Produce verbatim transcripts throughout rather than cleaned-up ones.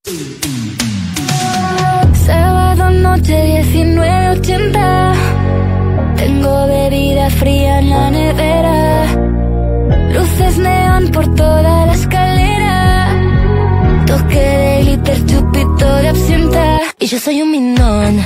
Sábado noche diecinueve ochenta. Tengo bebida fría en la nevera, luces neón por toda la escalera, toque de glitter, chupito de absenta. Y yo soy un minón,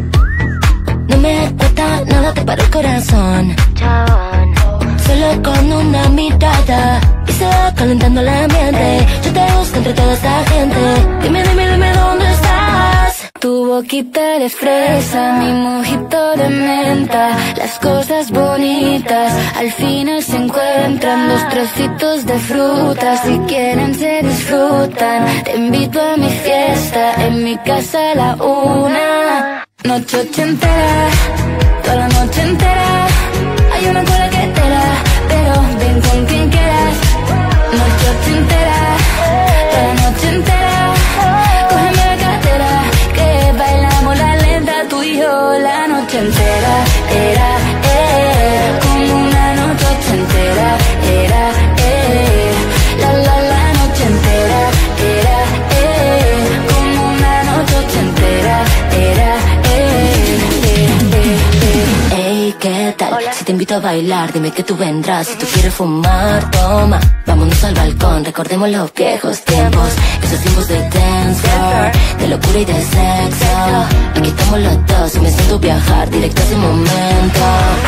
no me cuesta nada, te paro el corazón, chabón. Solo con una mirada y se va calentando el ambiente. Yo te busco entre toda esta gente. Dime, dime, dime dónde estás. Tu boquita de fresa, mi mojito de menta. Las cosas bonitas al final se encuentran. Los trocitos de fruta, si quieren se disfrutan. Te invito a mi fiesta, en mi casa a la una. Noche ochentera, toda la noche entera. Hay una cola que te da, pero ven con quien quieras. Noche ochentera, toda la noche entera. Cógeme la cartera, que bailamos la lenta, tú y yo la noche entera. Era, eh, como una noche ochentera. Era, eh, la la la noche entera. Era, eh, como una noche ochentera. Era, eh, eh, eh, eh. Ey, ¿qué tal? Hola. Si te invito a bailar, dime que tú vendrás. Si tú quieres fumar, toma, vámonos al balcón, recordemos los viejos tiempos. Esos tiempos de dance floor, de locura y de sexo. Aquí estamos los dos y me siento viajar directo a ese momento.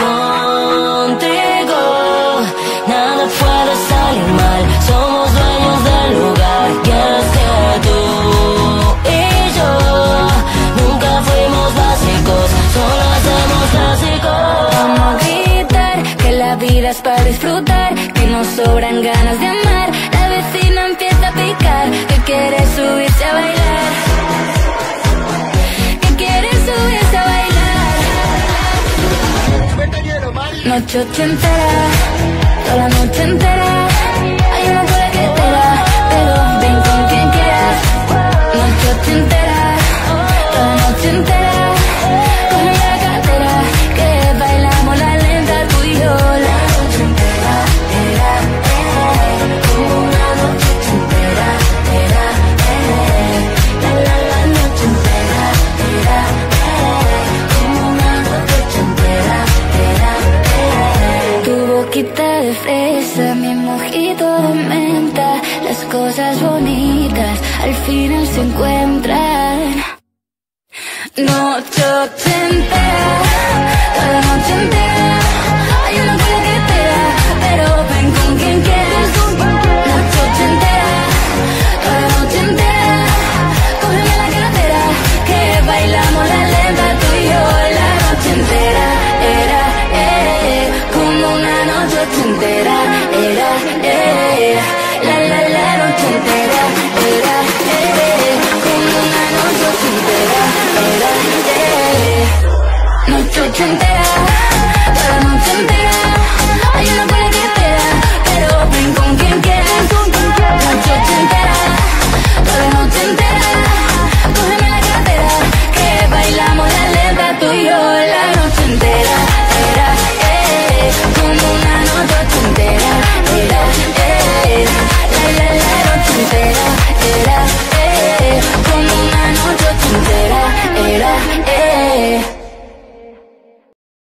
Contigo nada puede salir mal, somos dueños del lugar. Y es que tú y yo nunca fuimos básicos, solo hacemos clásicos. Vamos a gritar que la vida es para disfrutar, que nos sobran ganas de amar. La vecina empieza a picar, que quiere subirse a bailar, que quiere subirse a bailar. Noche ochentera, toda la noche entera. Hay una cola que te da, pero ven con quien quieras. Noche ochentera, toda la noche entera. Cógeme la cartera, que bailamos la lenta, tú y yo la noche entera. Era, eh, como una noche ochentera. Era, eh, la la la noche entera. Era, eh, como una noche ochentera. Era, eh, tu boquita de fresa, mi mojito de menta. Las cosas bonitas al final se encuentran. Noche ochentera, toda la noche entera. Hay una cola que te da, pero ven con quien quieras. Noche ochentera, toda la noche entera. Cógeme la cartera, que bailamos la lenta, tú y yo la noche entera. Era, eh, como una noche ochentera. Era, eh, la la la noche entera. Era, eh, como una noche ochentera. Era, eh, noche ochentera.